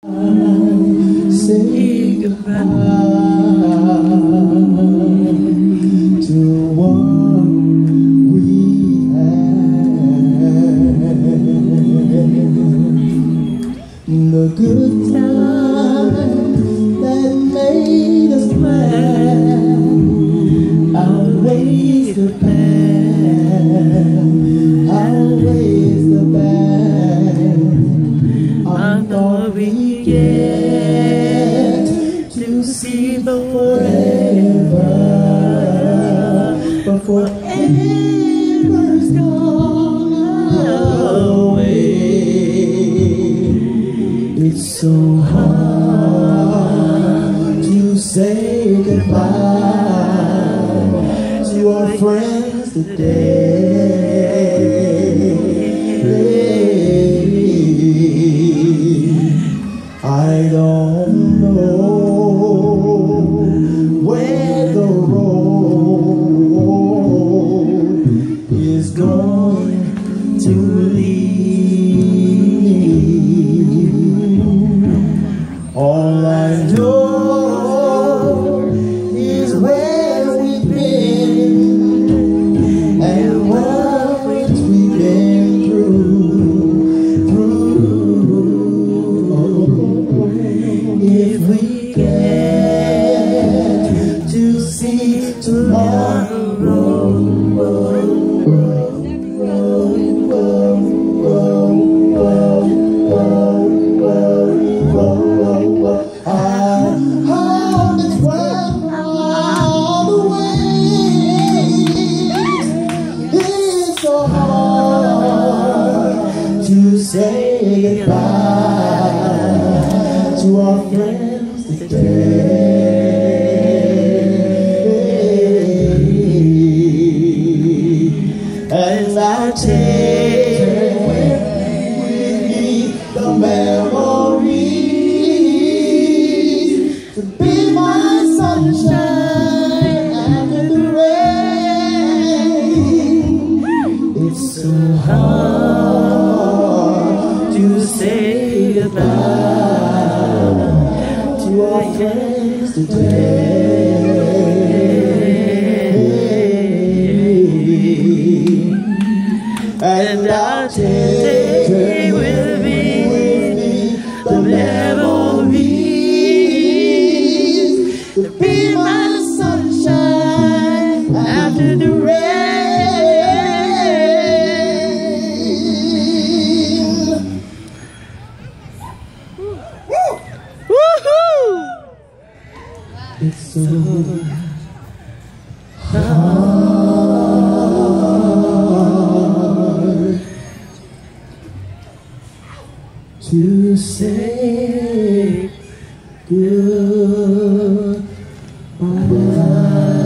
Say goodbye to what we had. The good times that made us glad outweighs the bad, outweighs the bad. I thought we get to see the forever, but forever's gone away. It's so hard to say goodbye to our friends today. I don't know where the road is going to lead. All I know is where we've been and what we've been through. If we get to see tomorrow, I hope it's worth all the wait. It's so hard to say goodbye to our friends today. And I'll take with me the memories to be my sunshine after the rain. It's so hard to say goodbye to our friends today. And I'll take with me the memories to be my sunshine after the rain. It's so hard to say goodbye.